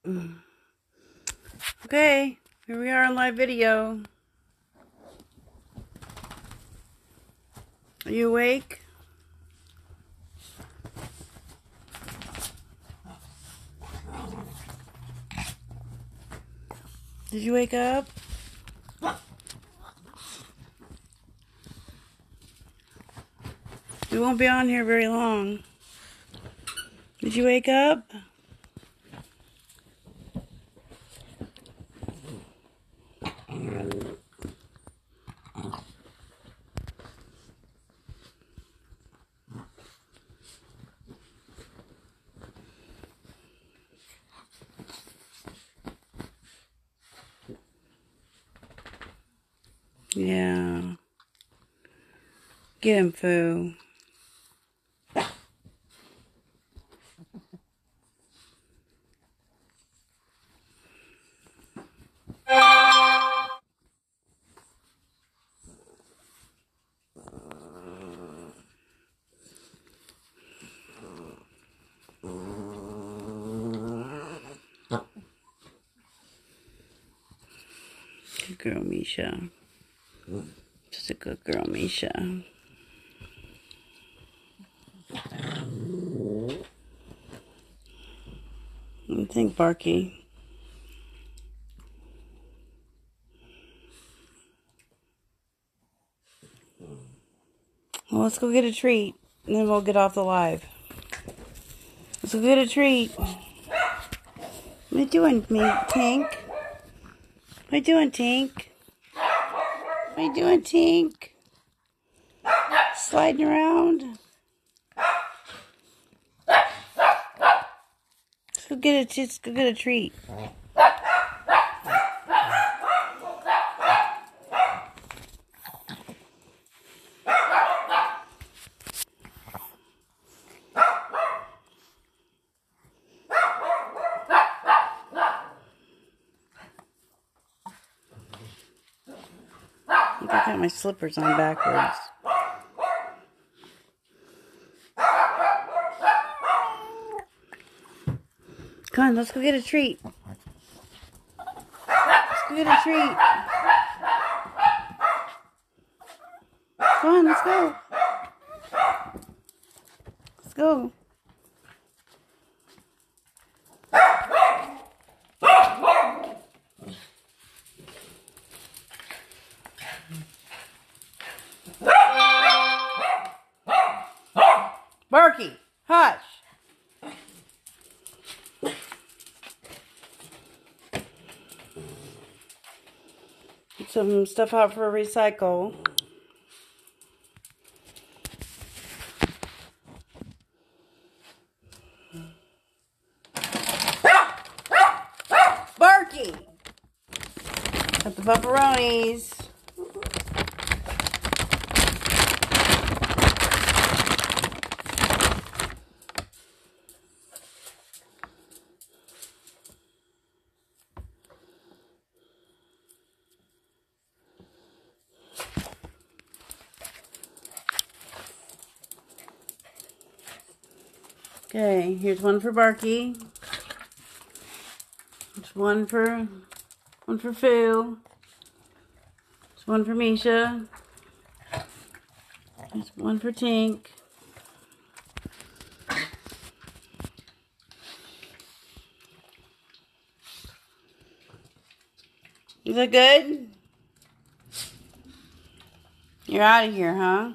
Okay, here we are on live video. Are you awake? Did you wake up? We won't be on here very long. Did you wake up? Yeah. Get him, Foo. Good girl, Misha. Just a good girl, Misha. I think Barky. Well, let's go get a treat, and then we'll get off the live. Let's go get a treat. What are you doing, Tink? What are you doing, Tink? What are you doing, Tink? Sliding around? Let's go get a treat. I think I got my slippers on backwards. Come on, let's go get a treat. Let's go get a treat. Come on, let's go. Let's go. Barky, hush. Get some stuff out for recycle. Barky! Got the pepperonis. Okay, here's one for Barky. There's one for Foo. There's one for Misha. There's one for Tink. Is that good? You're out of here, huh?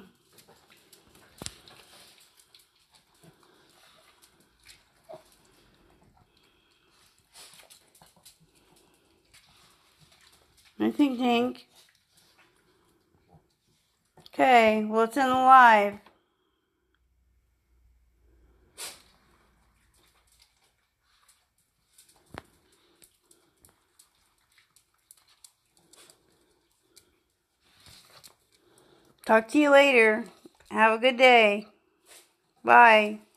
I think Tink. Okay, well, it's in the live. Talk to you later. Have a good day. Bye.